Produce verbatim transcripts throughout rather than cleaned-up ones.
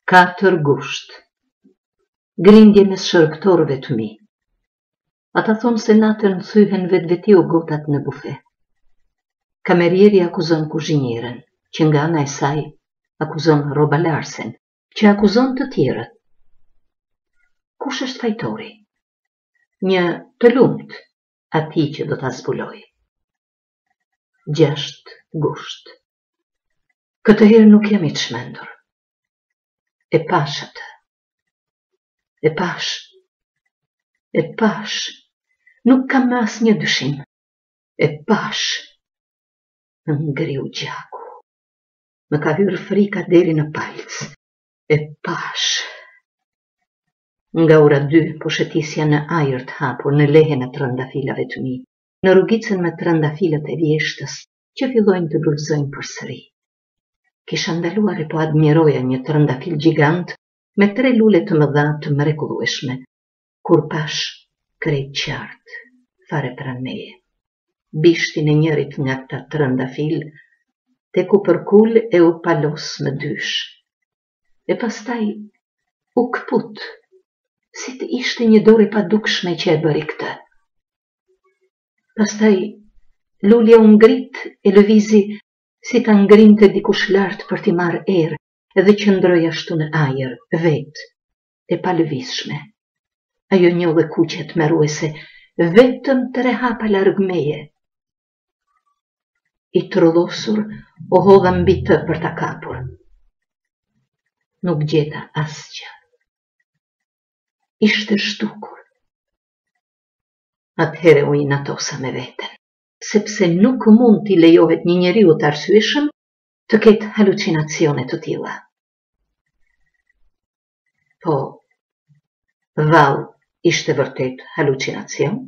Katër gusht. Grindje mes shërktorëve të mi. Ata thonë se natën thyhen vetë veti o gotat në bufe. Kamerieri akuzon kuzhinjerën, që nga ana e saj akuzon robalarsen, që akuzon të tjerët. Kush është fajtori? Një të lumt, ati që do ta zbuloj. Gjasht gusht. Këtë herë nuk jam i çmendur. E pash atë. E pash. E pash. Nuk kam asnjë dyshim. E pash. Më ngriu gjaku. Më ka hyrë frika deri në palc. E pash. Nga ora dy po shetisja në ajër të hapur në lehen e trëndafilave të mi, në rrugicën me trëndafilat e vjeshtës që fillojnë të bulzojnë përsëri. Kisha ndaluar e po admiroja një trëndafil gjigant me tre lule të mëdha të mrekullueshme, kur pash krejt qartë fare pranë meje. Bishtin e njërit nga këta trëndafil tek u përkul e u palos më dysh. E pastaj u kput, si të ishte një dorë e padukshme që e bëri këtë. Pastaj lulja u ngrit e lëvizi si ta ngrinte dikush lart për t'i marrë erë, edhe qëndroi ashtu në ajër, vetë, e palëvizshme. Ajo njolle kuqet meruese, vetëm tre hapa larg meje. I trullosur o hodha mbi të për ta kapur. Nuk gjeta asgjë. Ishte shtukur. Atëhere u inatosa me veten, sepse nuk mund t'i lejohet një njeriu të arsyeshëm të ketë halucinacione të tilla. Po, vallë ishte vërtet halucinacion?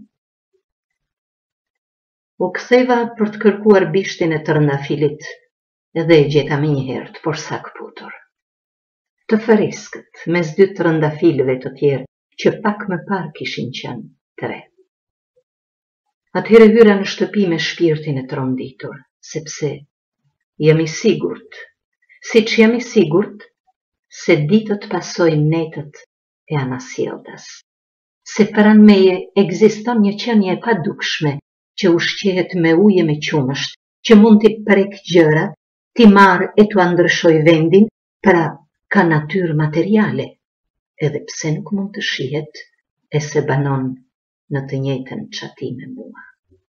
U ktheva për të kërkuar bishtin e trëndafilit edhe e gjeta me njëherë të porsak putur. Të freskët mes dy trëndafilëve të tjerë që pak më parë kishin qenë tre. Atëherë hyra në shtëpi me shpirtin e tronditur, sepse jam i sigurt, siç jam i sigurt se ditët pasojnë netët e anasjelltas, se pranë meje ekziston një qenie e padukshme që ushqehet me ujë me qumësht, që mund t'i prek gjërat, t'i marrë e t'u ndryshoj vendin, pra ka natyrë materiale, edhe pse nuk mund të shihet e se banon në të njëjtën çati me mua.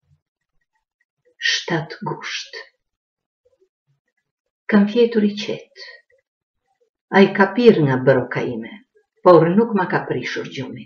Shtat gusht. Kam fjetur i qetë. Ai ka pirë nga broka ime, por nuk ma ka prishur gjumi.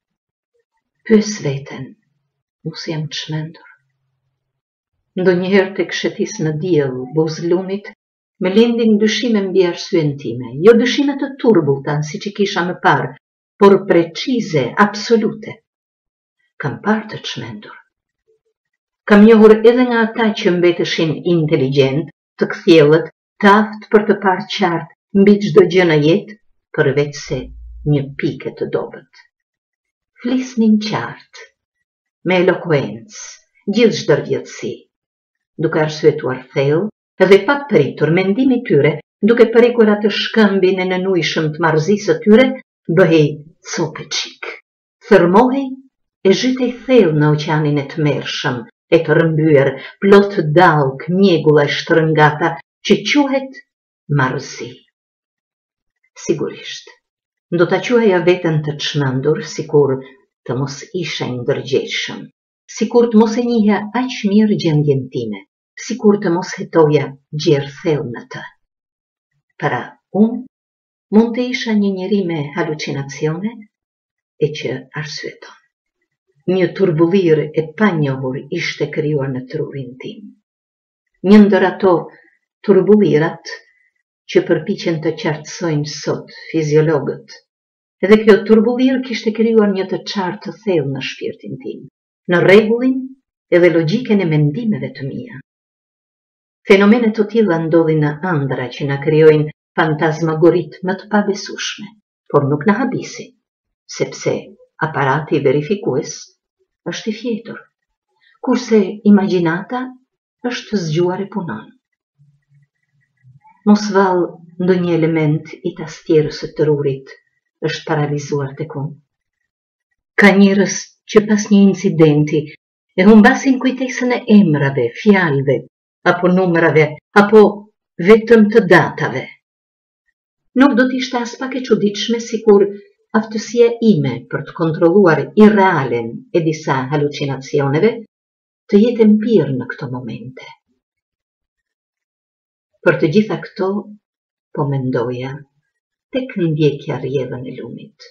Pyes veten, mos jam çmendur. Ndonjëherë tek shetis në diell, buzlumit, me lindin dyshime mbi arsyen time, jo dyshime të turbullta siç i kisha më parë, por precize, absolute. Kam parë të çmendur. Kam njohur edhe nga ata që mbeteshin inteligjent, të kthjellët, të aftë për të parë qartë mbi çdo gjë në jetë, përveç se një pikë të dobët. Flisnin qartë, me elokuencë, gjithë çdërvjetësi, duke arsyetuar thellë edhe pa pritur mendimi tyre, duke prekur atë shkëmbin e nënujshëm të marrëzisë së tyre, bëhej copeçik. Thërmohej e zhytej thellë në oqeanin e tmerrshëm, e të rrëmbyer, plot dallk, mjegulla e shtrëngata, që quhet marrëzi. Sigurisht, do ta quaja veten të çmendur, sikur të mos isha i ndërgjegjshëm, sikur të mos e njihja aq mirë gjendjen time, sikur të mos hetoja gjerë thellë në të. Pra, unë mund të isha një njeri me halucinacione e që arsyeton. Një turbullir e panjohur ishte krijuar në trurin tim. Një ndër ato turbullirat që përpiqen të qartësojnë sot fiziologët. Edhe kjo turbullir kishte krijuar një të qartë të thellë në shpirtin tim, në rregullin edhe logjikën e mendimeve të mia. Fenomene të tilla ndodhin në ëndra që na krijojnë fantazmagorit më të pabesueshme, por nuk na habisin, sepse aparati verifikues është i fjetur, kurse imagjinata është zgjuar e punon. Mos vallë ndonjë element i tastierës së trurit është paralizuar tek unë. Ka njerëz që pas një incidenti e humbasin kujtesën e emrave, fjalëve, apo numrave, apo vetëm të datave. Nuk do t'ishte as pak e çuditshme sikur aftësia ime për të kontrolluar irrealen e disa halucinacioneve të jetë empirë në këto momente. Për të gjitha këto, po mendoja, tek ndjekja rrjedhën e lumit.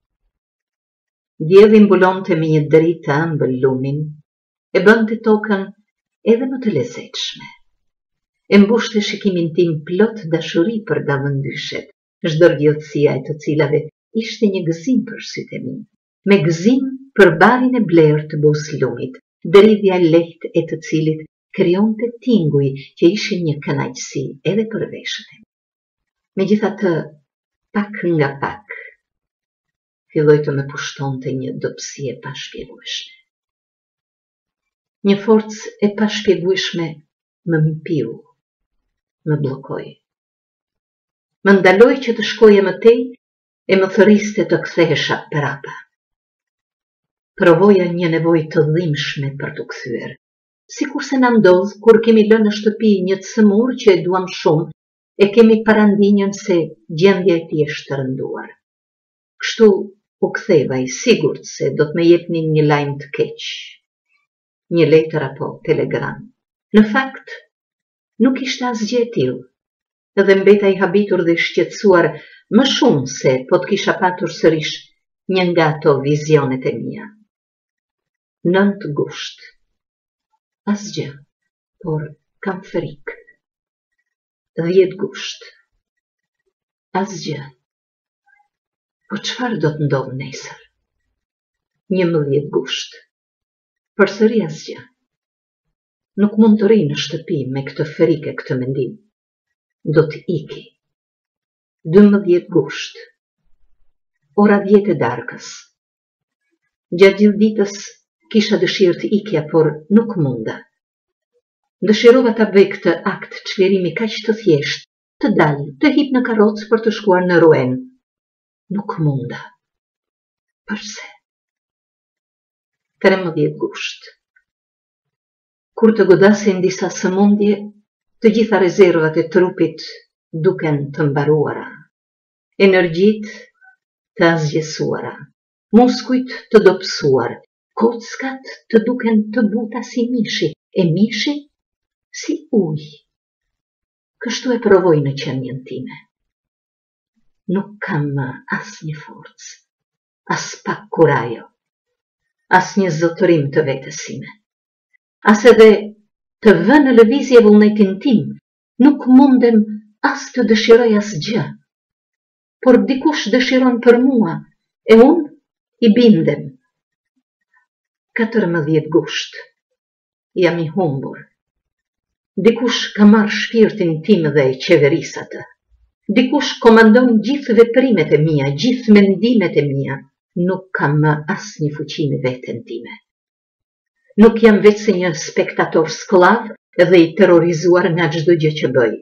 Dielli mbulonte me një dritë të ëmbël lumin, e bënte tokën edhe më të lezetshme. E mbushte shikimin tim plot dashuri për davëndyshet, zhdërvjotësia e të cilave ishte një gëzim për sytë e mi, me gëzim për barin e blerë të buzë lumit, dridhja lehtë e të cilit krijonte tinguj që ishin një kënaqësi edhe për veshët. Megjithatë, pak nga pak, filloi të më pushtonte një dobësi e pashpjegueshme. Një forcë e pashpjegueshme më mpiu, më bllokoi. Më ndaloi që të shkoja më tej e më thërriste të kthehesha prapa. Provoja një nevojë të dhimbshme për t'u kthyer, sikurse na ndodh kur kemi lënë në shtëpi një cëmur që e duam shumë e kemi parandinjën se gjendja e tij është të rënduar. Kështu u ktheva i sigurt se do të më jepnin një lajm të keq, një letër apo telegram. Në fakt, nuk ishte asgjë e tillë, edhe mbeta i habitur dhe i shqetësuar më shumë se po të kisha patur sërish një nga ato vizionet e mia. Nëntë gusht. Asgjë, por kam frikë. Dhjetë gusht. Asgjë. Po çfarë do të ndodhë nesër? Njëmbëdhjetë gusht. Përsëri asgjë. Nuk mund të rri në shtëpi me këtë frikë, këtë mendim. Do të iki. dymbëdhjetë gusht. Ora dhjetë e darkës. Gjatë gjithë ditës kisha dëshirë të ikja, por nuk munda. Dëshirova ta bëj këtë akt çlirimi kaq të thjesht, të dalë, të hip në karrocë për të shkuar në Rouen. Nuk munda. Përse? trembëdhjetë gusht. Kur të godasin disa sëmundje, të gjitha rezervat e trupit duken të mbaruara, energjit të azgjesuara, muskujt të dobësuar, kockat të duken të buta si mishi, e mishi si ujë. Kështu e provoj në qenjen time. Nuk kam as një forcë, as pak kurajo, as një zotërim të vetësime. As edhe të vë në lëvizje vullnetin tim, nuk mundem as të dëshiroj asgjë. Por dikush dëshiron për mua, e unë i bindem. katërmbëdhjetë gusht. Jam i humbur. Dikush ka marrë shpirtin tim dhe e qeveris atë. Dikush komandon gjithë veprimet e mia, gjithë mendimet e mia. Nuk kam më as një fuqi në veten time. Nuk jam vetë se një spektator sklav dhe i terrorizuar nga çdo gjë që bëj.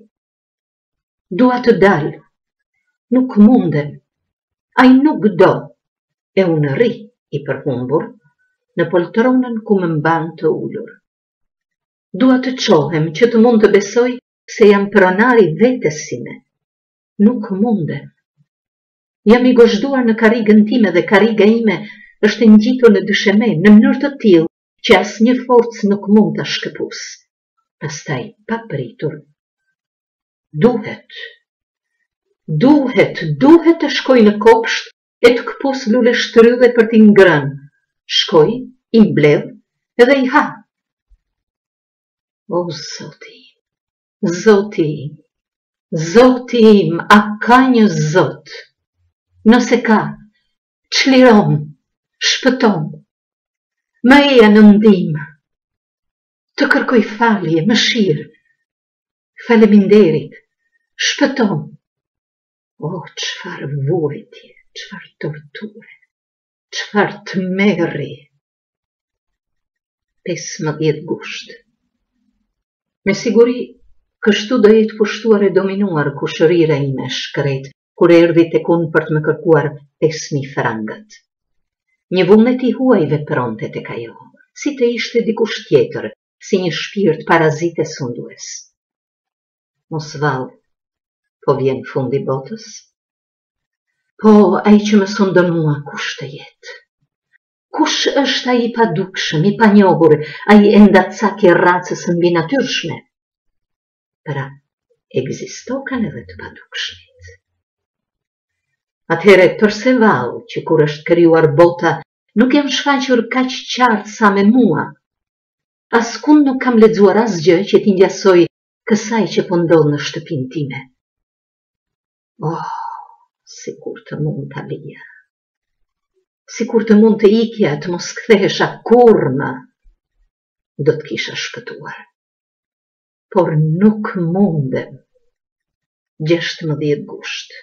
Dua të dal. Nuk mundem. Ai nuk do. E unë rri i përhumbur në poltronën ku më mban të ulur. Dua të çohem që të mund të besoj se jam pronari vetësime. Nuk mundem. Jam i gozhduar në karrigën time dhe karriga ime është ngjitur në dysheme në mënyrë të tillë që asnjë forcë nuk mund ta shkëpus. Pastaj, pa pritur, duhet, duhet, duhet të shkoj në kopsht e të këpus lule shtrylle për t'i ngrënë. Shkoj, i mbledh edhe i ha. O, Zoti, Zoti, Zoti im, a ka një Zot? Nëse ka, çliron, shpëton, më eja në ndihmë, të kërkoj falje, mëshirë, faleminderit, shpëton. O, çfarë vuajtje, çfarë torture, çfarë tmerri. pesëmbëdhjetë gusht. Me siguri Kështu do jetë pushtuar e dominuar kushërira ime shkret, kur erdhi tek unë për të më kërkuar pesë mijë frangët. Një vullnet i huaj vepronte tek ajo, si të ishte dikush tjetër, si një shpirt parazite sundues. Mos vallë, po vjen fundi botës? Po, ai që më sundon mua, kush të jetë? Kush është ai i padukshëm, i panjohur, ai endacak i racës mbi natyrshme? Pra, ekzistokan edhe të padukshmit. Atëhere përse vallë që kur është krijuar bota, nuk jam shfaqur kaq qartë sa me mua? Askund nuk kam lexuar asgjë që t'i ngjasoj kësaj që po ndodh në shtëpinë time. Oh, sikur të mund ta lija. Sikur të mund të ikja, të mos kthehesha kurrë më, do të kisha shpëtuar. Por nuk mundem. gjashtëmbëdhjetë gusht.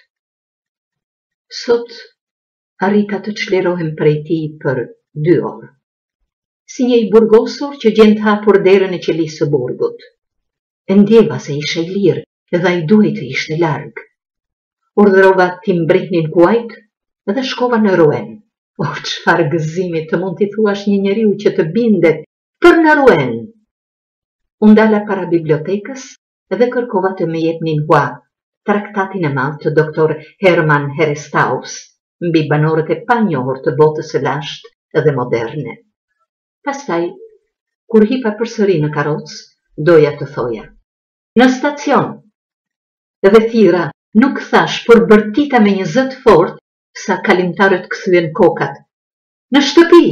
Sot arrita të çlirohem prej tij për dy orë. Si një i burgosur që gjen të hapur derën e qelisë së burgut. E ndjeva se ishe i lirë, edhe ai duhej të ishte larg. Urdhërova t'i mbrihnin kuajt dhe shkova në Rouen. O, çfarë gëzimi të mund t'i thuash një njeriu që të bindet për në Rouen. Unë dala para bibliotekës dhe kërkova të më jepnin hua traktatin e madh të doktor Hermann Herestauss mbi banorët e panjohur të botës së lashtë dhe moderne. Pastaj, kur hipa përsëri në karrocë, doja të thoja: "Në stacion." Dhe thira, nuk thash, por bërtita me një zë të fortë sa kalimtarët kthyen kokat: "Në shtëpi."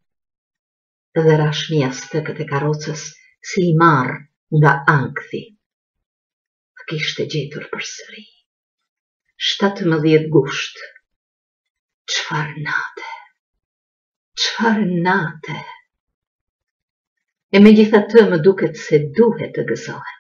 Dhe rashmia stëkët e karrocës si i marr nga ankthi. Kishte gjetur përsëri. shtatëmbëdhjetë gusht. Çfarë nate? Çfarë nate? E megjithatë më duket se duhet të gëzohem.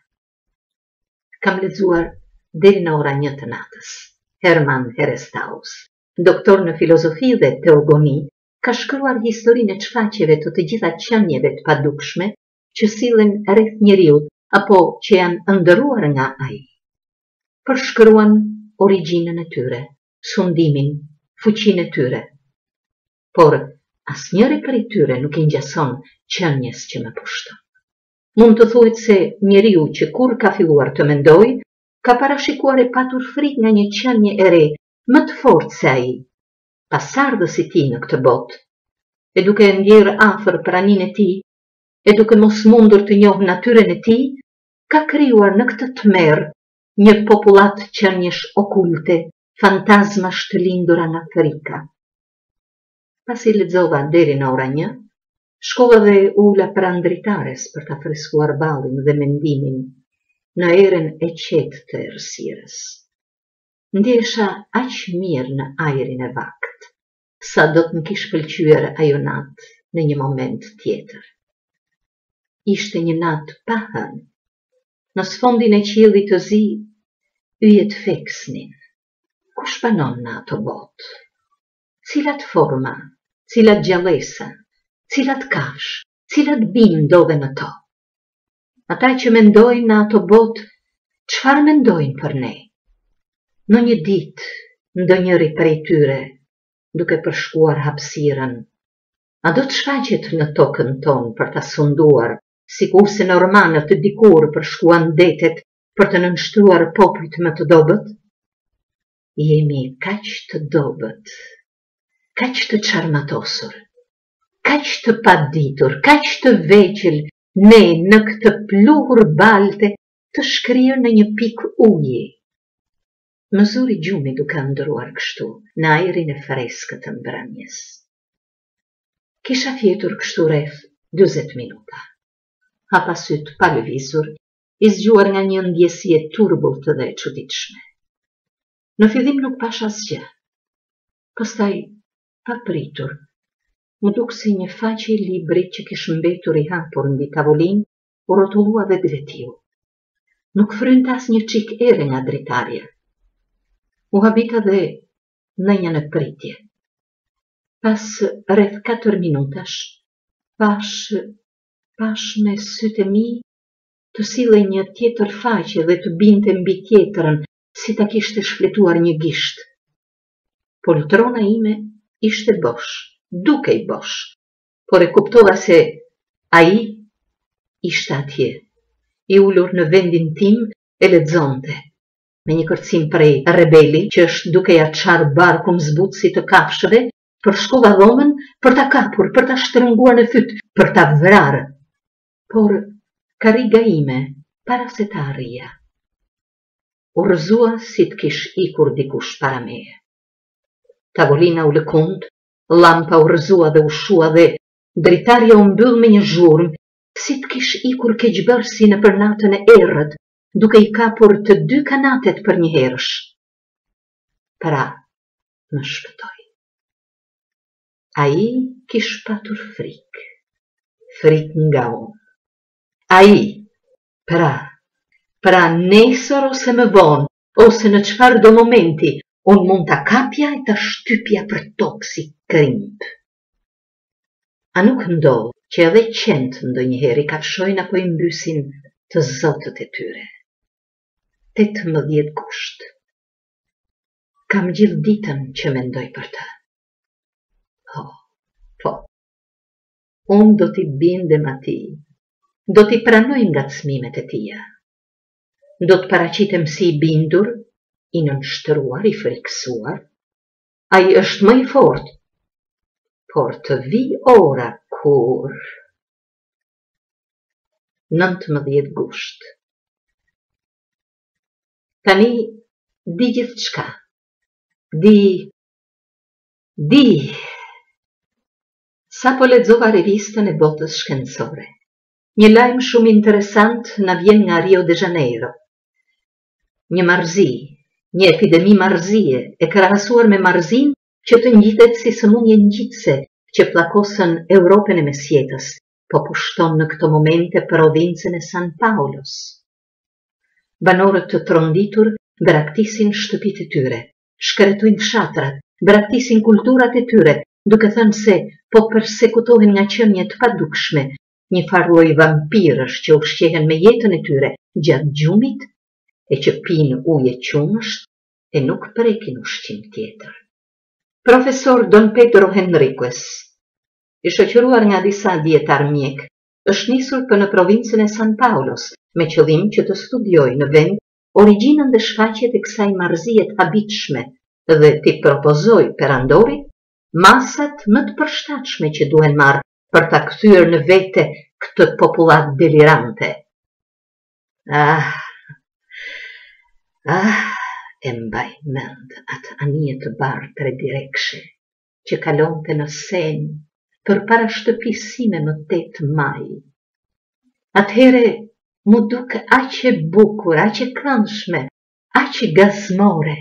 Kam lexuar deri në ora një të natës. Hermann Herestauss, doktor në filozofi dhe teogoni, ka shkruar historinë e çfaqjeve të të gjitha qenieve të padukshme që sillen rreth njeriut apo që janë ëndërruar nga ai. Përshkruan origjinën e tyre, sundimin, fuqinë e tyre. Por asnjëri prej tyre nuk i ngjason qenies që më pushton. Mund të thuhet se njeriu që kur ka filluar të mendoj, ka parashikuar e patur frikë nga një qenie e re, më të fortë se ai, pasardhës i tij në këtë botë, e duke ndjerë afër praninë e tij, e duke mos mundur të njohë natyrën e tij, ka krijuar në këtë tmerr një popullat qenjesh okulte, fantazmash të lindura në Afrika. Pasi lexova deri në ora një, shkova dhe ula pranë dritares për ta freskuar ballin dhe mendimin në erën e qetë të errësirës. Ndjesha aq mirë në ajrin e vakt, sa do të më kishte pëlqyer ajo natë në një moment tjetër. Ishte një natë pa hënë. Në sfondin e qiellit të zi, yjet feksnin. Kush banon në ato botë? Cilat forma, cilat gjallësa, cilat kafsh, cilat bimë ndodhen në to? Ata që mendojnë në ato botë, çfarë mendojnë për ne? Në një ditë, ndonjëri prej tyre, duke përshkuar hapësirën, a do të shfaqet në tokën tonë për ta sunduar, sikur se normanët të dikur përshkuan detet për të nënshtruar popujt më të dobët? Jemi kaq të dobët, kaq të çarmatosur, kaq të paditur, kaq të vegjël, ne në këtë pluhur balte të shkrirë në një pikë uji. Më zuri gjumi duke ndëruar kështu në ajrin e freskët të mbrëmjes. Kisha fjetur kështu rreth dyzet minuta. Hapa syt pa lëvizur, i zgjuar nga një ndjesie turbullt dhe e çuditshme. Në fillim nuk pash asgjë. Pastaj, papritur, më duk si një faqe i librit që kish mbetur i hapur mbi tavolinë, u rrotullua vetvetiu. Nuk frynte asnjë çik ere nga dritarja. U habita dhe ndjenja në pritje. Pas rreth katër minutash, pash, pash me sytë e mi të sillej një tjetër faqe dhe të binte mbi tjetrën, si ta kishte shfletuar një gisht. Poltrona ime ishte bosh, dukej bosh, por e kuptova se ai ishte atje, i ulur në vendin tim e lexonte. Me një kërcim prej rebeli që është duke ja çarë barkun zbutësi të kafshëve, përshkova dhomën për ta kapur, për ta shtrënguar në fyt, për ta vrarë. Por karriga ime, para se ta arrija, u rrëzua si të kish ikur dikush para meje. Tavolina u lëkund, lampa u rrëzua dhe u shua dhe dritarja u mbyll me një zhurmë, si të kish ikur keqbërsi në për natën e errët, duke i kapur të dy kanatet për një herësh. Pra, më shpëtoi. Ai kish patur frikë, frikë nga unë. Ai, pra, pra nesër ose më vonë, ose në çfarë do momenti, unë mund ta kapja e ta shtypja për tokë si krimp. A nuk ndodh që edhe qentë ndonjëherë i kafshojnë apo i mbysin të zotët e tyre? tetëmbëdhjetë gusht. Kam gjithë ditën që mendoj për të. Po, po, unë do t'i bindem atij, do t'i pranoj ngacmimet e tija. Do të paraqitem si i bindur, i nënshtruar, i frikësuar. Ai është më i fortë, por të vi ora kur... nëntëmbëdhjetë gusht. Tani di gjithë qka. Di... Di... Sa po lexova revistën e botës shkencore. Një lajm shumë interesant na vjen nga Rio de Janeiro. Një marrëzi, një epidemi marrëzie e krahasuar me marrëzinë që të ngjitet si sëmundje ngjitëse që pllakosën Europën e mesjetës, po pushton në këto momente provincën e San Paulos. Banorët të tronditur braktisin shtëpitë e tyre, shkretojnë fshatrat, braktisin kulturat e tyre, duke thënë se po përsekutohen nga qenie të padukshme, një farë lloj vampirësh që ushqehen me jetën e tyre gjatë gjumit e që pinë ujë qumësht e nuk prekin ushqim tjetër. Profesor Don Pedro Henriquez, i shoqëruar nga disa dietar mjek, është nisur për në provincën e San Paulos me qëllim që të studiojë në vend origjinën dhe shfaqjet e kësaj marrëzie të habitshme dhe t'i propozoi perandorit masat më të përshtatshme që duhen marrë për ta kthyer në vete këtë popullat delirante. Ah, ah, e mbaj mend atë anije të bardhë tre direkshe që kalonte në Sen përpara shtëpisë sime më tetë maj. Atëhere mu duke aq e bukur, aq e këndshme, aq e gazmore.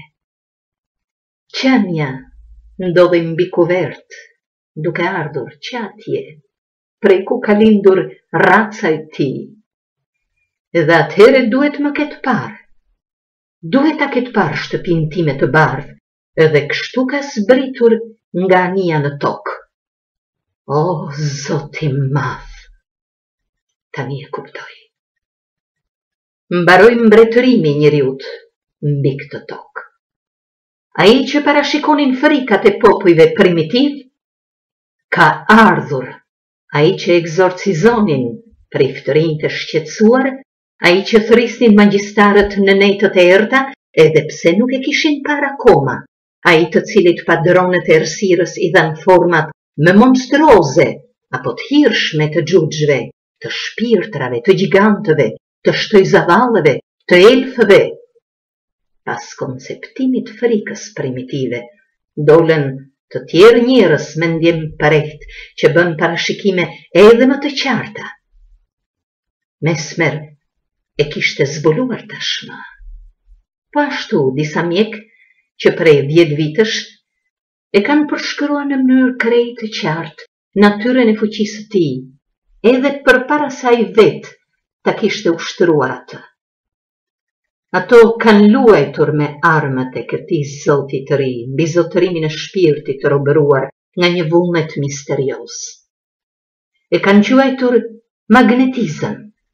Qenia ndodhi mbi kuvert, duke ardhur që atje, prej ku ka lindur raca e tij. Dhe atëhere duhet më ketë parë. Duhet ta ketë parë shtëpinë time të bardhë, edhe kështu ka zbritur nga anija në tokë. O, Zoti i madh! Tani e kuptoj. Mbaroi mbretërimi i njeriut mbi këtë tokë. Ai që parashikonin frikat e popujve primitiv, ka ardhur. Ai që egzorcizonin priftërinë të shqetësuar, ai që thrisnin magjistarët në netët e errta, edhe pse nuk e kishin parë akoma, ai të cilit padronet e errësirës i dhan format më monstruoze apo të hirshme të xhuxhve, të shpirtrave, të gjigantëve, të shtojzavallëve, të elfëve. Pas konceptimit frikës primitive, dolen të tjerë njerëz me ndjem përreth që bën parashikime edhe më të qarta. Mesmer e kishte zbuluar tashmë. Po ashtu disa mjek që prej dhjetë vitësh e kanë përshkruar në mënyrë krejt të qartë natyrën e fuqisë së tij, edhe përpara saj vetë ta kishte ushtruar atë. Ato kanë luajtur me armët e këtij zoti të ri, mbi zotërimin e shpirtit të robëruar nga një vullnet misterios. E kanë quajtur magnetizëm.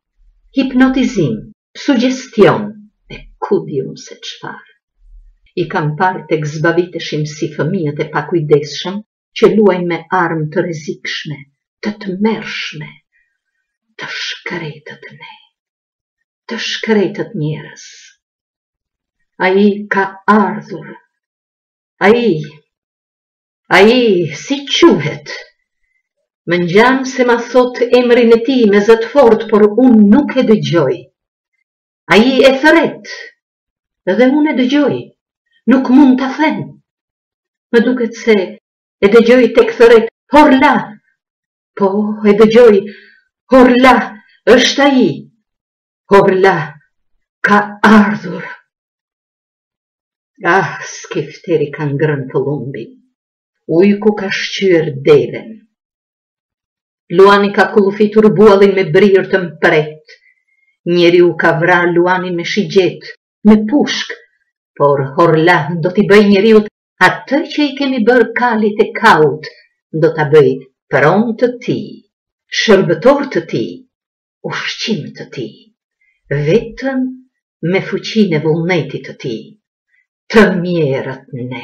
hipnotizim, suggestion, e kudium se çfar. I kam parë tek zbaviteshim si fëmijët e pakujdesshëm që luajnë me armë të rrezikshme, të tmerrshme, të shkretët ne, të shkretët njerëz. Ai ka ardhur, ai, ai si quhet? Më ngjan se ma thot emrin e tij me zot fort, por unë nuk e dëgjoj. Ai e thret, edhe unë e dëgjoj, nuk mund ta them. Më duket se e dëgjoj tek thret, Horla. Po, e dëgjoj, Horla, është ai. Horla, ka ardhur. Ah, skifteri ka ngrënë pëllumbin. Ujku ka shqyer delen. Luani ka kullufitur buallin me brirë të mpret. Njeriu ka vrarë Luanin me shigjet, me pushk, por Horla do t'i bëj njeriut atë që i kemi bërë kalit e kaut, do t'a bëj pron të ti, shërbëtor të ti, ushqim të ti, vetëm me fuqinë e vullnetit të ti, të mjerët ne.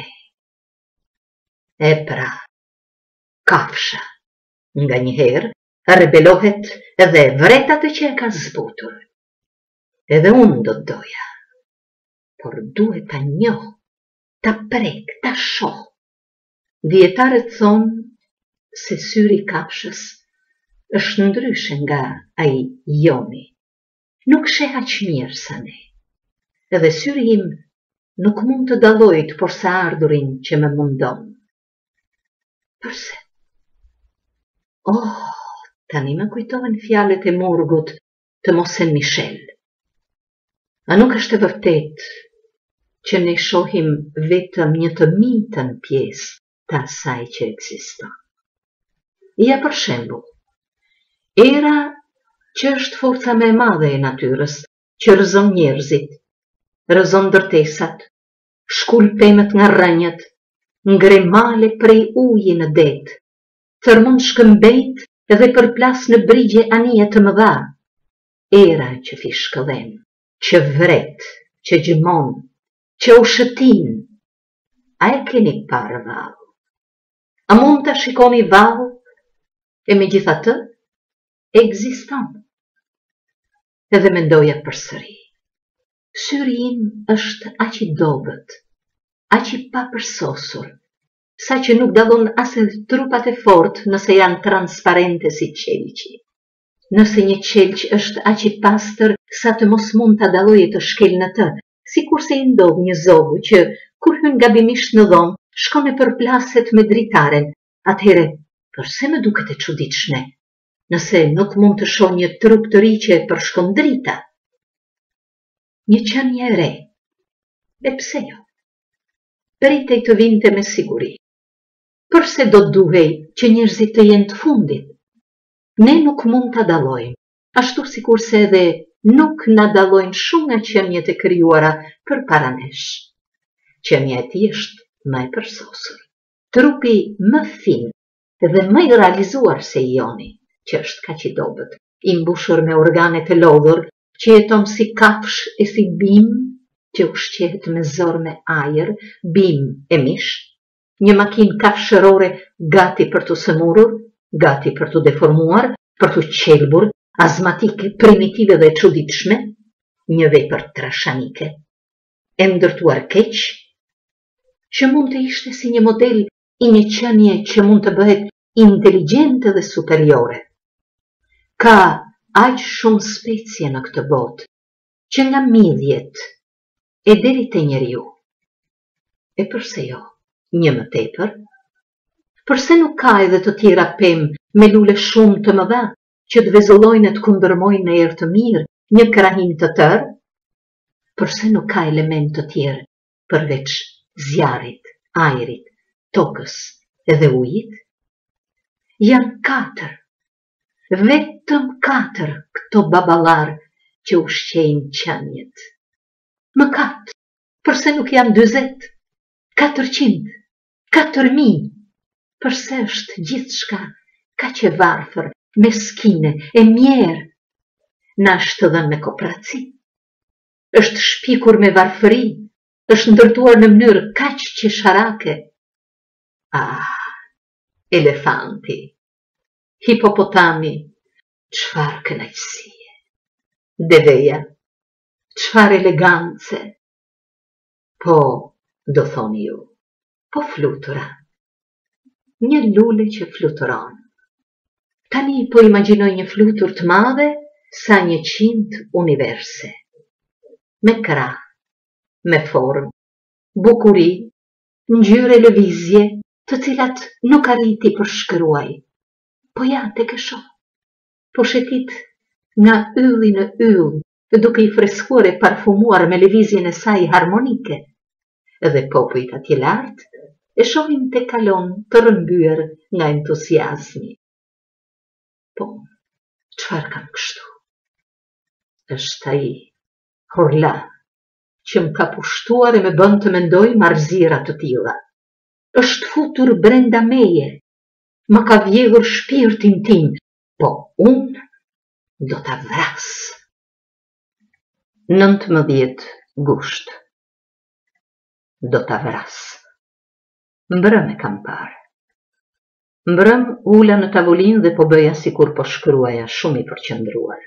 E pra, kafsha, nga njëherë, rebelohet edhe vret atë që e ka zbutur. Edhe unë do të doja, por duhet ta njoh, ta prek, ta shoh. Dietarët thonë se syri i kafshës është ndryshe nga ai joni. Nuk sheh aq mirë sa ne. Edhe syri im nuk mund të dallojë të posa ardhurin që më mundon. Përse? Oh, tani më kujtohen fjalët e Murgut të Mosen Michel. A nuk është e vërtet që ne shohim vetëm një të mitën pjesë të asaj që ekziston? Ja për shembull, era që është forca më e madhe e natyrës, që rrëzon njerëzit, rrëzon ndërtesat, shkul pemët nga rrënjët, ngre male prej uji në det, tërmon shkëmbejt edhe përplas në brigje anije të mëdha. Era që fishkëllen, që vret, që gjëmon, që ushëtin. A e keni parë vallë? A mund të shikoni vallë? E me gjitha të, ekziston. Edhe mendoja përsëri. Syri im është aq i dobët, aq i papërsosur, sa që nuk dallon as trupat e fortë nëse janë transparente si qelqi. Nëse një qelq është aq i pastër sa të mos mund ta dallojë të shkel në të, sikurse i ndodh një zogu që kur hyn gabimisht në dhomë, shkon e përplaset me dritaren. Atëherë, përse më duket e çuditshme, nëse nuk mund të shoh një trup të ri që përshkon drita? Një qenie e re. E pse jo? Pritej të vinte me siguri. Përse do duhej që njerëzit të jenë të fundit? Ne nuk mund ta dallojmë, ashtu sikurse edhe nuk na dallojnë shumë nga qeniet e krijuara përpara nesh. Qenia e tij është më e përsosur, trupi më fin dhe më i realizuar se i joni, që është kaq i dobët, i mbushur me organe të lodhur, që jeton si kafsh e si bim, që ushqehet me zor me ajër, bim e mish, një makinë kafshërore gati për të sëmurur, gati për të deformuar, për të qelbur, azmatike, primitive dhe çuditshme, një vepër trashanike, e ndërtuar keq, që mund të ishte si një model i një qenie që mund të bëhet inteligjente dhe superiore. Ka aq shumë specie në këtë botë, që nga midhjet e deri te njeriu. E përse jo, një më tepër? Përse nuk ka edhe të tjera pemë me lule shumë të mëdha, që të vezullojnë e të kundërmojnë në erë të mirë, një krahin të tërë? Përse nuk ka element të tjerë, përveç zjarit, ajrit, tokës edhe ujit? Janë katër, vetëm katër këto babalar që ushqejnë qenjet. Më katë, përse nuk janë dyzet, katërqind, katër mi? Përse është gjithçka kaq e varfër, meskine, e mjerë? na shtëdhën me kopraci? Është shpikur me varfëri? Është ndërtuar në mënyrë kaq qesharake? Ah, elefanti, hipopotami, çfarë kënaqësie! Deveja, çfarë elegance! Po, do thoni ju, po flutura. Një lule që fluturon. Tani po imagjinoj një flutur të madhe sa një qind universe. Me krah, me formë, bukuri, ngjyrë e lëvizje, të cilat nuk arriti përshkruaj. Po ja, tek e shoh. Po shetit nga ylli në yll, duke i freskuar e parfumuar me lëvizjen e saj harmonike. Edhe popujt atje lart e shohim te kalon të rrëmbyer nga entuziazmi. Po, çfarë kam kështu? Është ai, Horla, që më ka pushtuar e më bën të mendoj marrëzira të tilla. Është futur brenda meje, më ka vjedhur shpirtin tim, po unë do ta vras. nëntëmbëdhjetë gusht. Do ta vras. Mbrëm e kam parë. Mbrëm ula në tavolinë dhe po bëja sikur po shkruaja, shumë i përqendruar.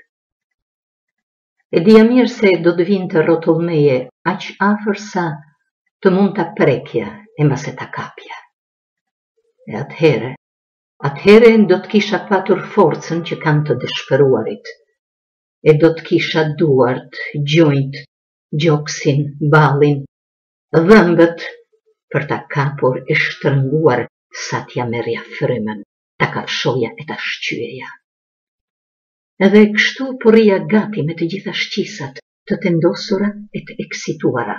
E dija mirë se do të vinte rrotull meje aq afër sa të mund ta prekja e mbas e ta kapja. E atëherë, atëherë do të kisha patur forcën që kanë të dëshpëruarit. E do të kisha duart, gjojt, gjoksin, ballin, dhëmbët për ta kapur e shtrënguar sa t'ja merrja frymën, ta kafshoja e ta shqyeja. Edhe kështu po rria gati me të gjitha shqisat të tendosura e të eksituara.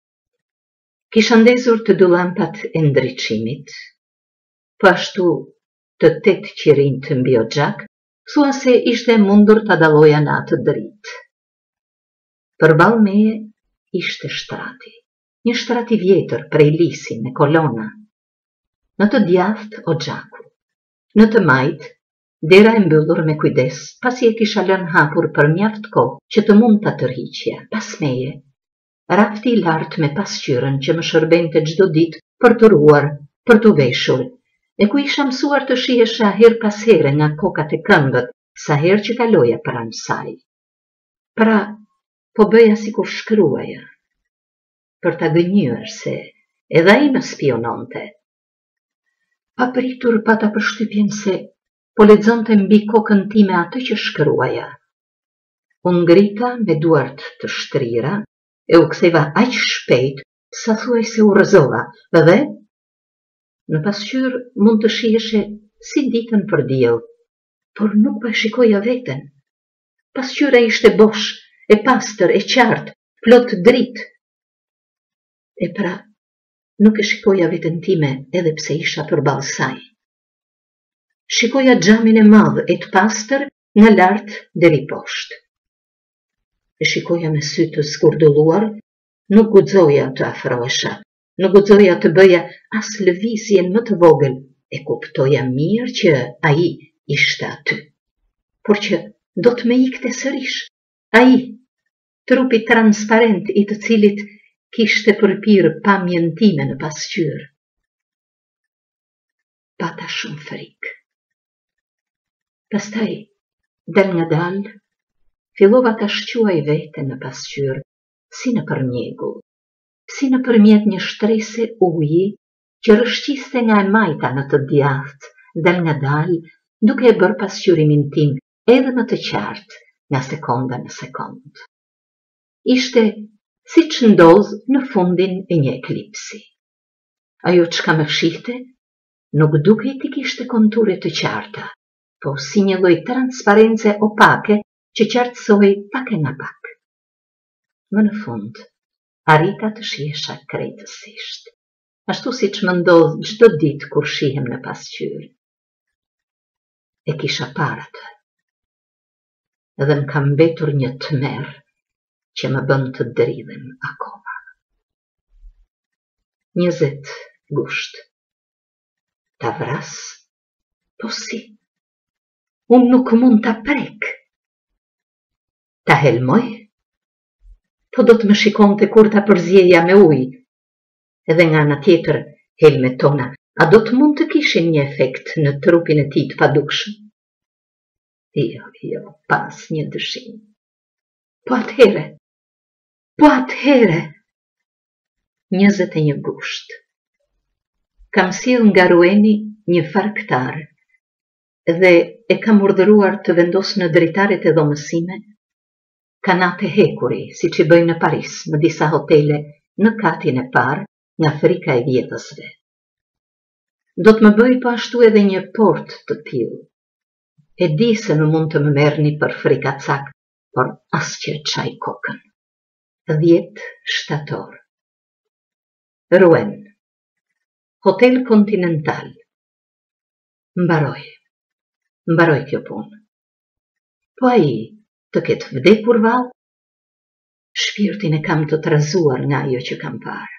Kisha ndezur të dy llampat e ndriçimit, po ashtu të tetë qirin të mbi oxhak, thua se ishte mundur ta dalloja në atë dritë. Përballë meje ishte shtrati, një shtrati vjetër prej lisi me kolona. Në të djathtë oxhaku, në të majt dera e mbyllur me kujdes, pasi e kisha lënë hapur për mjaft kohë që të mund ta tërhiqja. Pas meje, rafti i lartë me pasqyrën që më shërbente çdo ditë për të ruar, për të veshur, e ku isha mësuar të shihesha her pas here nga kokat e këmbët, sa herë që kaloja pranë saj. Pra, po bëja sikur shkruaja, për ta gënjur se edhe ai më spiononte. Papritur pata përshtypjen se po lexonte mbi kokën time atë që shkruaja. U ngrita me duart të shtrira e u ktheva aq shpejt sa thuajse u rrëzova, dhe në pasqyrë mund të shiheshe si ditën për diell, por nuk po e shikoja veten. Pasqyra ishte bosh, e pastër, e qartë, plot dritë. E pra, nuk e shikoja veten time edhe pse isha përballë saj. Shikoja xhamin e madh e të pastër nga lart deri poshtë. E shikoja me sy të skurdullur, nuk guxoja të afrohesha, nuk guxoja të bëja as lëvizjen më të vogël, e kuptoja mirë që ai ishte aty, por që do të më ikte sërish. Ai, trupi transparent i të cilit kishte përpir pamjen time në pasqyrë. Pata shumë frikë. Pastaj, dal nga dal, fillova ta shquaj veten në pasqyrë, si në përmjegull, si në përmjet një shtrese uji që rëshqiste nga e majta në të djathtë, dal nga dal, duke e bërë pasqyrimin tim edhe më të qartë nga sekonda në sekond. Ishte si që ndodh në fundin e një eklipsi. Ajo çka më shihte, nuk duke ti kishte konture të qarta, po si një lloj transparence opake që qartësoi pak e nga pak. Më në fund, arrita të shihesha krejtësisht, ashtu si që më ndodh çdo ditë kur shihem në pasqyrë. E kisha parë atë, edhe më ka mbetur një tmerr që më bën të dridhem akoma. njëzet gusht. Ta vras? Po si? Unë nuk mund ta prek. ta helmoj? Po do të më shikonte kur ta përzjeja me ujë. Edhe nga ana tjetër, helmet tona, a do të mund të kishin një efekt në trupin e tij të padukshëm? Jo, jo, pas një dëshim. Po atëhere, po atëhere, njëzet e një gusht. Kam sjell nga Rueni një farktar dhe e kam urdhëruar të vendos në dritaret e dhomësime kanate hekuri, si që bëjnë në Paris, në disa hotele në katin e parë nga frika e vjetësve. Do të më bëj po ashtu edhe një port të tillë. E di se më mund të më merrni për frikacak, por asgjë çaj kokën. dhjetë shtator. Rouen, Hotel Continental. Mbaroj, mbaroj kjo punë. Po ai të ketë vdekur vallë? Shpirtin e kam të trazuar nga ajo që kam parë.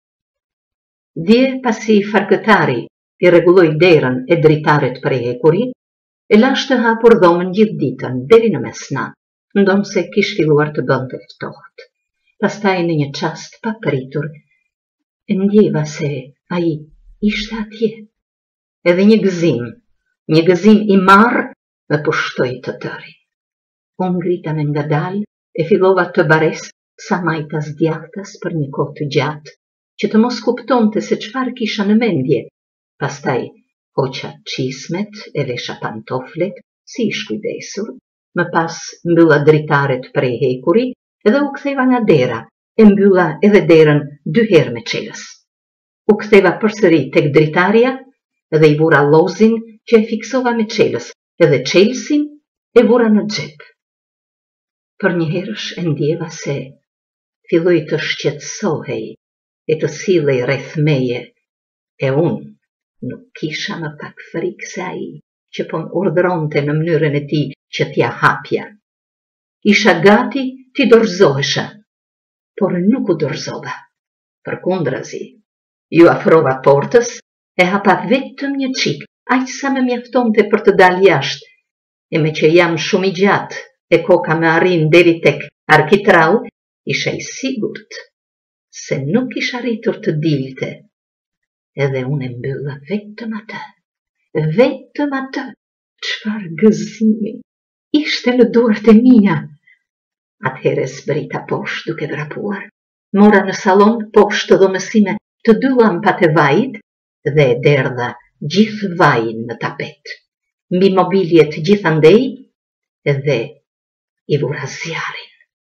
Dje pasi farkëtari i rregulloi derën e dritaret prej hekuri, e lash të hapur dhomën gjithë ditën deri në mesnatë, ndonë se kish filluar të bënte ftohtë. Pastaj në një çast papritur, e ndjeva se ai ishte atje. Edhe një gëzim, një gëzim i marrë me pushtoi të tëri. Unë ngrita me ngadalë e fillova të bares sa majtas djathtas për një kohë të gjatë, që të mos kuptonte se çfarë kisha në mendje. Pastaj hoqa çismet e vesha pantoflet, si ish kujdesur, më pas mbylla dritaret prej hekuri edhe u ktheva nga dera, e mbylla edhe derën dy herë me çelës. U ktheva përsëri tek dritarja dhe i vura llozin që e fiksova me çelës, edhe çelësin e vura në xhep. Për një herësh e ndjeva se filloi të shqetësohej e të sillej rreth meje, e unë nuk kisha më pak frikë se ai, që po më urdhëronte në mënyrën e tij që t'ja hapja. Isha gati t'i dorëzohesha, por nuk u dorëzova. Përkundrazi, ju afrova portës, e hapa vetëm një çik, aq sa më mjaftonte për të dalë jashtë, e me që jam shumë i gjatë e koka me arrin deri tek arkitrau, isha i sigurt se nuk isha arritur të dilte. Edhe unë e mbylla vetëm atë, vetëm atë. Çfarë gëzimi ishte në duart e mia. Atëherë zbrita poshtë duke vrapuar. Mora në salon poshtë të dhomësime të dy llampat e vajit dhe e derdha gjithë vajin në tapet. Mbi mobiljet gjithandej dhe i vura zjarin.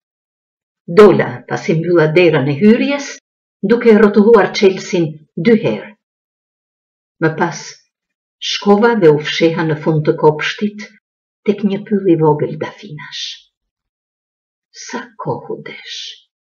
Dola pasi mbylla derën e hyrjes, duke rrotulluar çelësin dy herë. Më pas shkova dhe u fsheha në fund të kopshtit tek një pyll i vogël dafinash. Sa kohë desh.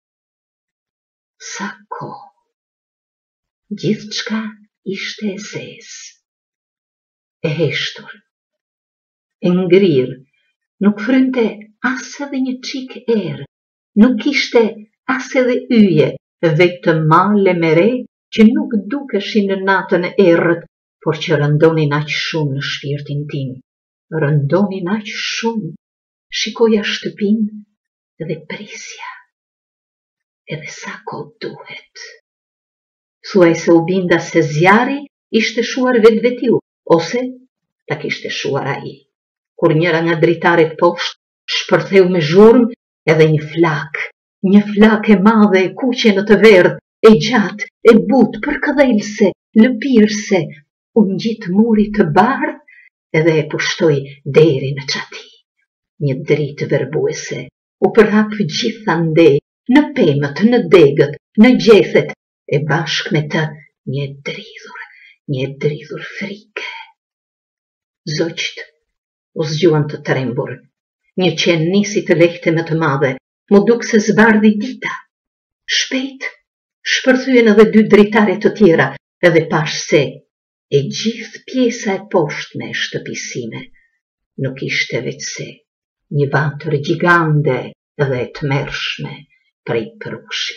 Sa kohë. Gjithçka ishte e zezë, e heshtur, e ngrirë, nuk frynte as edhe një çik erë, nuk ishte as edhe yje, vetëm male me re që nuk dukeshin në natën e errët, por që rëndonin aq shumë në shpirtin tim. Rëndonin aq shumë, shikoja shtëpinë dhe prisja. Edhe sa kohë duhet. Thuaj se u binda se zjarri ishte shuar vetvetiu, ose ta kishte shuar ai. Kur njëra nga dritaret poshtë shpërtheu me zhurmë edhe një flak, një flak e madhe e kuqe në të verdh, e gjatë, e butë, përkëdhelse, lëpirse, u ngjit muri të bardh edhe e pushtoi deri në çati. Një dritë verbuese u përhap gjithandej, në pemët, në degët, në gjethet, e bashk me të një dridhur, një dridhur frike. Zogjt u zgjuan të trembur. Një qen nisi të lehte me të madhe, mu duk se zbardhi dita. Shpejt shpërthyen edhe dy dritare të tjera, edhe pash se e gjithë pjesa e poshtme e shtëpisime nuk ishte veçse një vatër gjigande dhe e tmerrshme prej prushi.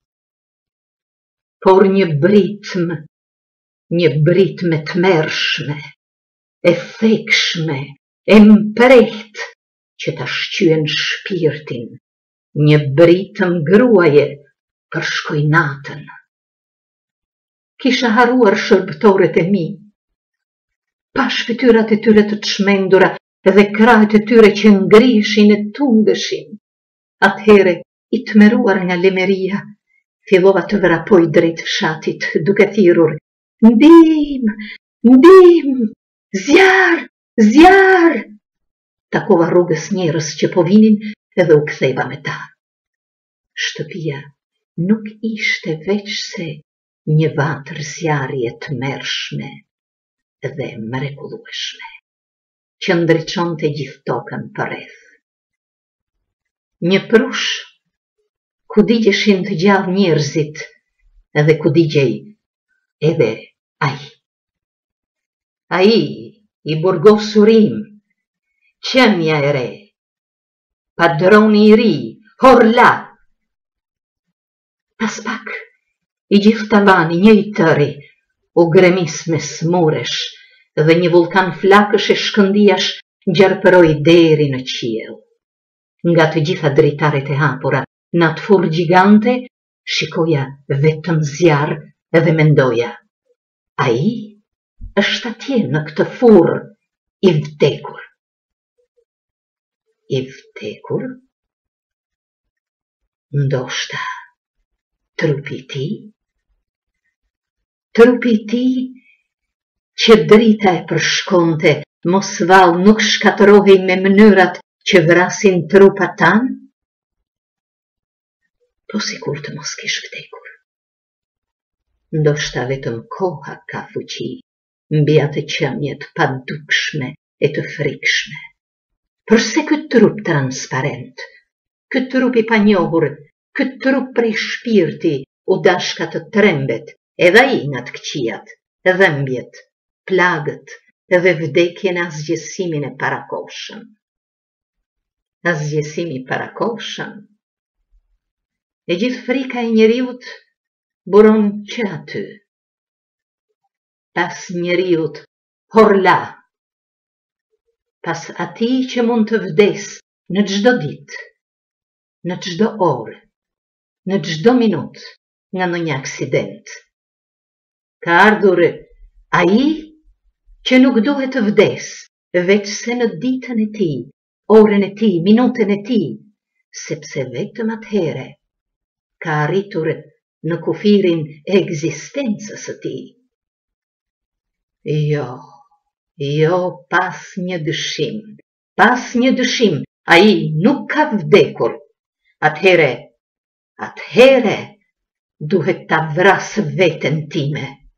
Por një britm, një britme tmerrshme, e thekshme, e mpreht, që ta shqyen shpirtin, një britëm gruaje për shkoj natën. Kisha haruar shërbëtoret e mi, pash fytyrat e tyre të çmendura dhe krahët e tyre që ngrihishin e tundeshin. Atëhere, i tmeruar nga lemeria, fillova të vrapoj drejt fshatit, duke thirrur: "Ndim, ndim, zjarr, zjarr!" Takova rrugës njerëz që po vinin edhe u ktheva me ta. Shtëpia nuk ishte veç se një vatër zjarri e tmerrshme dhe mrekullueshme, që ndriçonte gjithë tokën përreth. Një prush ku digjeshin të gjallë njerëzit edhe ku digjej edhe ai. Ai i burgosur im, qenia e re, padroni i ri, Horla. Pas pak, i gjithë tavani, një i tëri, u gremis me smuresh dhe një vulkan flakësh e shkëndiash gjarpëroi deri në qiell. Nga të gjitha dritaret e hapura, në atë furrë gjigante, shikoja vetëm zjarr dhe mendoja: ai është atje në këtë furrë i vdekur. I vdekur? Ndoshta trupi i tij? Trupi i tij që drita e përshkonte, mos vallë nuk shkatërohej me mënyrat që vrasin trupat tanë? Po sikur të mos kish vdekur. Ndoshta vetëm koha ka fuqi mbi atë qenie të padukshme e të frikshme. Përse ky trup transparent, ky trup i panjohur, ky trup prej shpirti u dashka të trembet, edhe ai nga të këqijat, dhëmbjet, plagët dhe vdekjen e asgjësimin e parakohshëm. Asgjësimi i parakohshëm. E gjithë frika e njeriut buron që aty. Pas njeriut Horla. Pas atij që mund të vdes në çdo ditë, në çdo orë, në çdo minutë nga ndonjë aksident. Ka ardhur ai që nuk duhet të vdes, veç se në ditën e tij, orën e tij, minutën e tij, sepse vetëm atëhere ka arritur në kufirin e ekzistencës së tij. Jo, jo, pas një dyshim, pas një dyshim, ai nuk ka vdekur. Atëhere, atëhere duhet ta vras veten time.